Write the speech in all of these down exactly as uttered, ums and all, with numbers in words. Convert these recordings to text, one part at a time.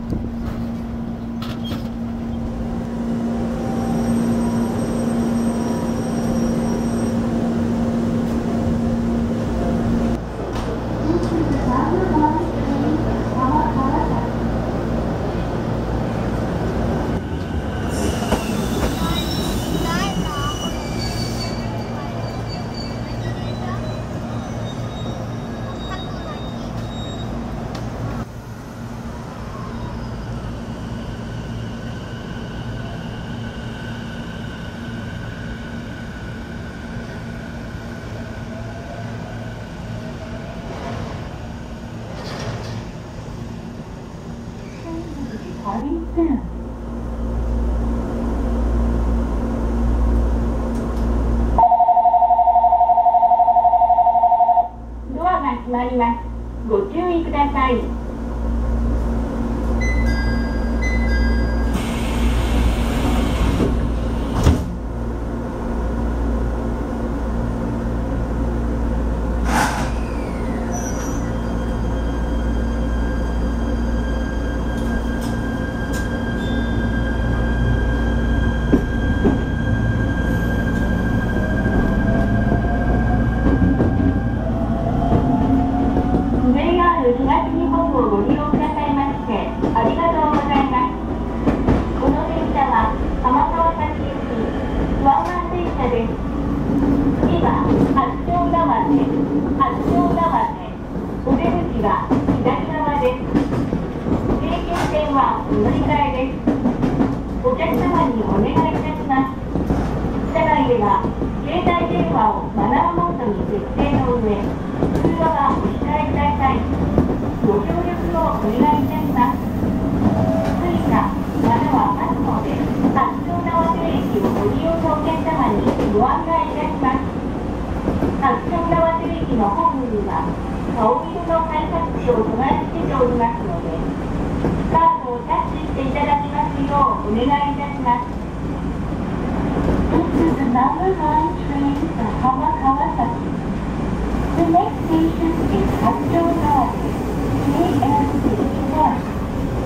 ドアが閉まります。ご注意ください。東日本をご利用くださいましてありがとうございます。この電車は浜川崎行きワンマン電車です。次は八丁田町、八丁田町、お出口は左側です。京急線はお乗り換えです。お客様にお願いいたします。車内では携帯電話をマナーモードに設定の上、通話はお控えください。ご協力をお願いいたします。追加またはパスモで八丁田町駅をご利用のお客様にご案内いたします。八丁田町駅のホームには青色の改札機を備え付けておりますので、カードをタッチしていただきますようお願いいたします。This is the number nine train for Hamakawasaki. The next station is Hachō-Dawa. J M sixty-one.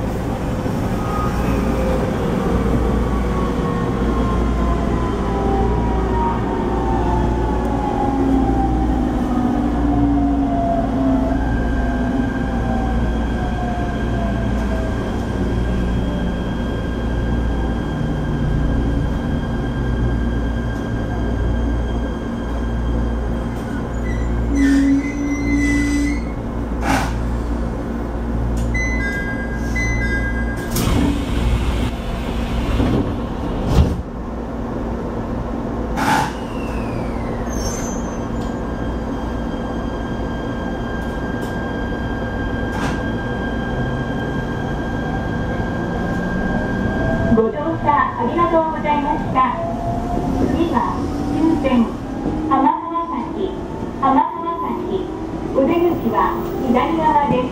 ご乗車ありがとうございました。次は終点浜川崎、浜川崎、お出口は左側です。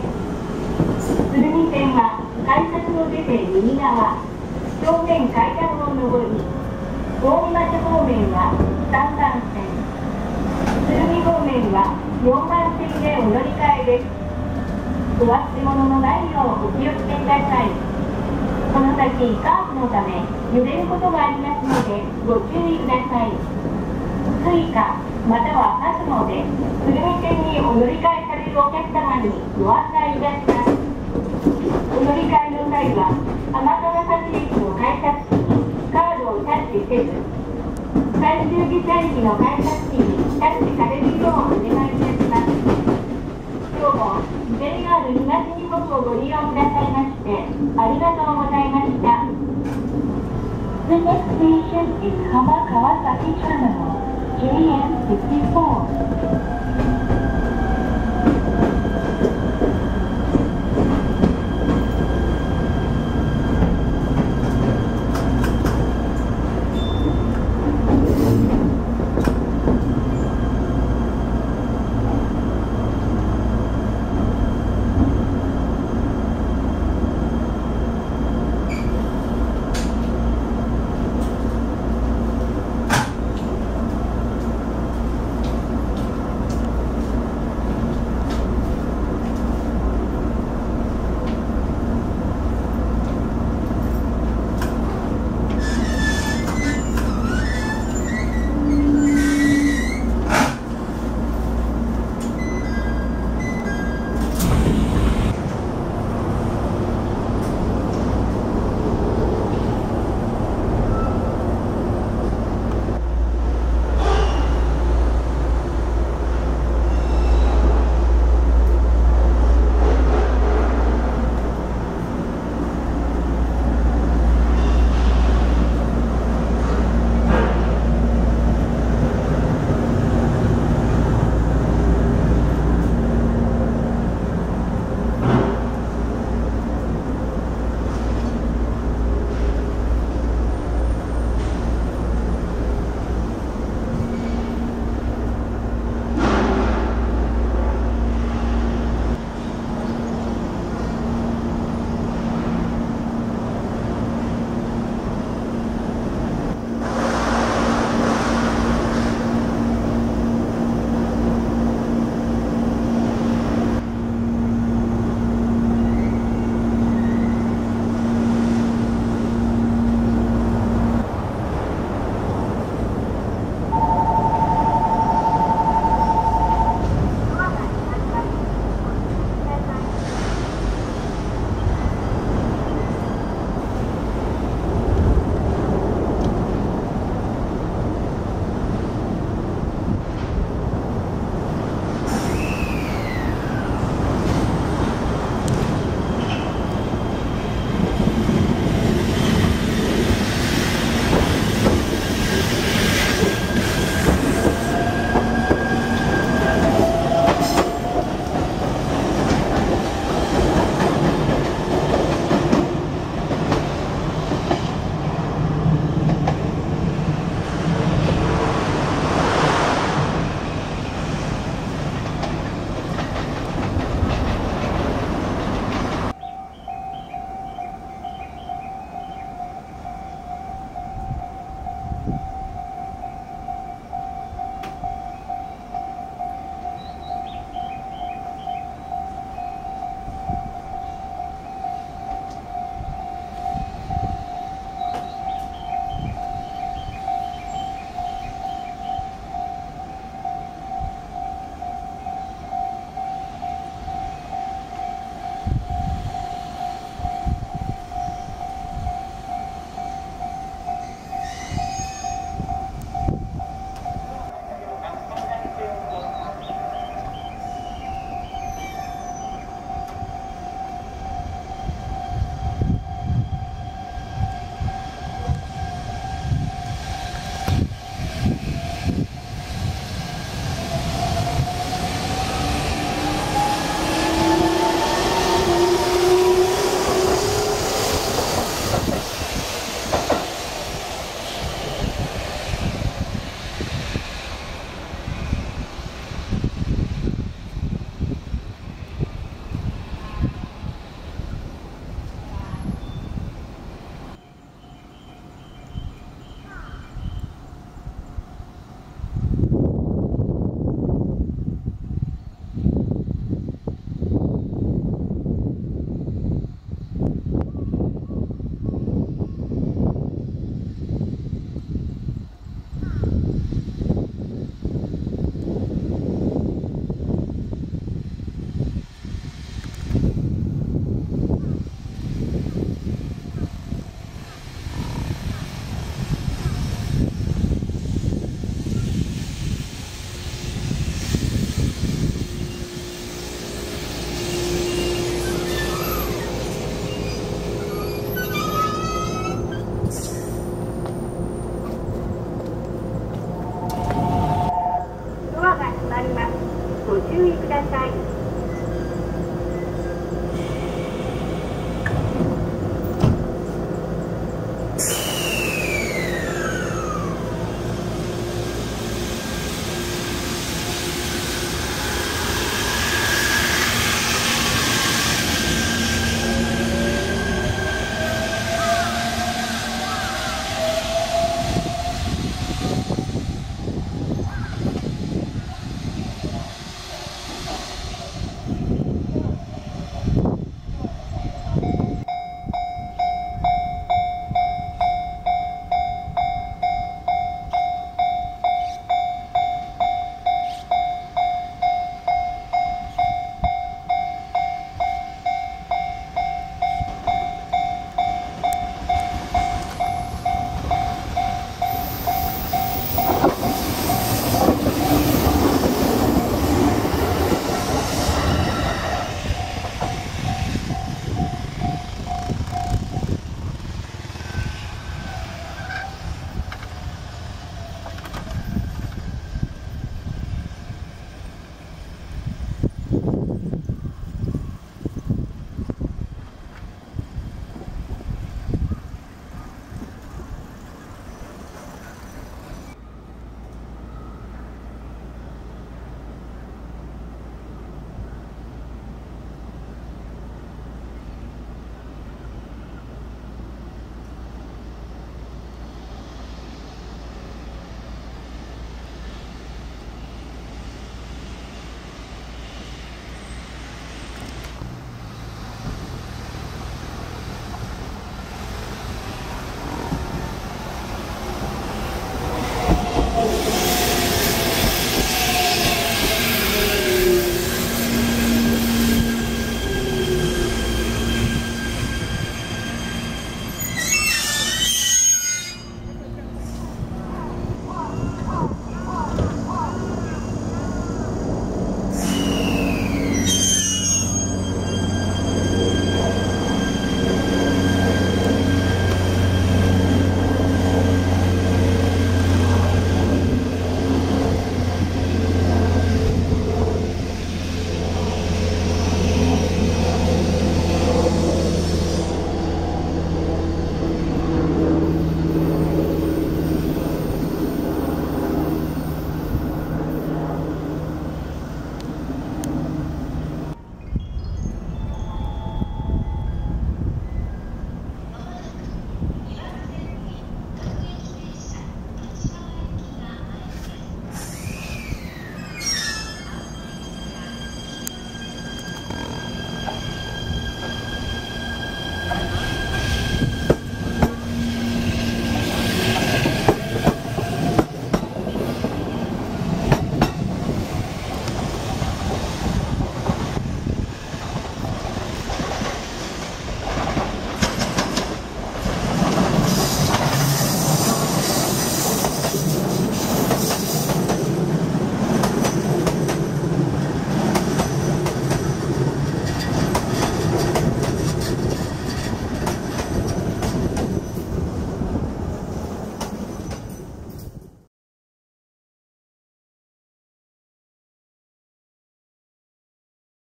鶴見線は改札を出て右側、正面階段を上り、大井町方面はさんばん線、鶴見方面はよんばん線でお乗り換えです。お忘れ物のないようお気をつけください。この先カーブのため揺れることがありますのでご注意ください。追加またはパスモで鶴見線にお乗り換えされるお客様にご案内いたします。お乗り換えの際は浜川崎駅の改札機にカードをタッチせず、最終下車駅の改札機にタッチされるようお願いいたします。今日も ジェイアール 東日本をご利用くださいましてありがとうございました。The next station is Hamakawasaki Terminal, J M sixty-four.